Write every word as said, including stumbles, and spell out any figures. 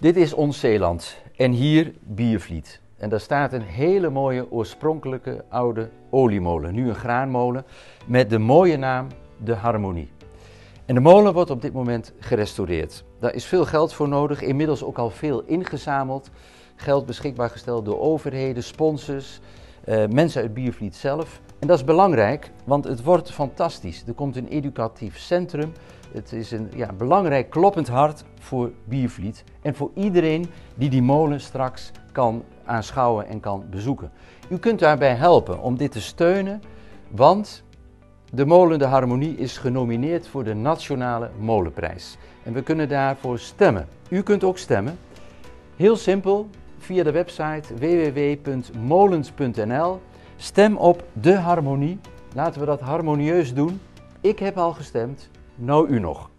Dit is ons Zeeland en hier Biervliet. En daar staat een hele mooie oorspronkelijke oude oliemolen, nu een graanmolen, met de mooie naam De Harmonie. En de molen wordt op dit moment gerestaureerd. Daar is veel geld voor nodig, inmiddels ook al veel ingezameld. Geld beschikbaar gesteld door overheden, sponsors, uh, mensen uit Biervliet zelf. En dat is belangrijk, want het wordt fantastisch. Er komt een educatief centrum. Het is een ja, belangrijk kloppend hart voor Biervliet en voor iedereen die die molen straks kan aanschouwen en kan bezoeken. U kunt daarbij helpen om dit te steunen, want de molen De Harmonie is genomineerd voor de Nationale Molenprijs. En we kunnen daarvoor stemmen. U kunt ook stemmen. Heel simpel, via de website w w w punt molens punt n l. Stem op De Harmonie. Laten we dat harmonieus doen. Ik heb al gestemd, nou u nog.